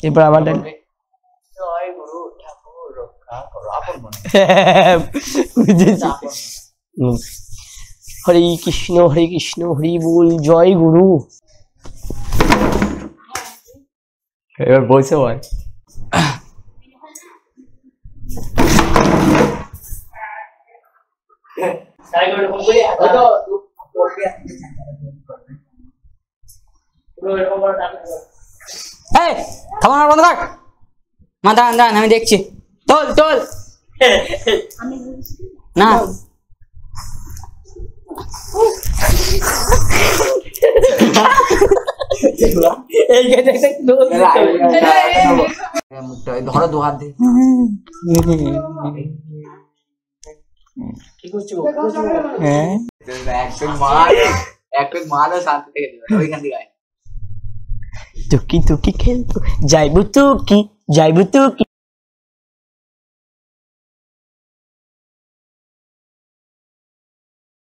এরপর আমার ডান জয় গুরু ঠাকুর রক্ষা করো আপন মনে বুঝেছি হরে কৃষ্ণ হরি বল জয় গুরু এবার বলছে ভাই থামা বন্ধ কর মা দাঁড়ান আমি দেখছি তোল না ধরো দু হাত দিয়ে কি করছো হ্যাঁ এক মারও শান্তি থেকে দেবে ওইখান থেকে তুকি খেলতো যাইবো তুকি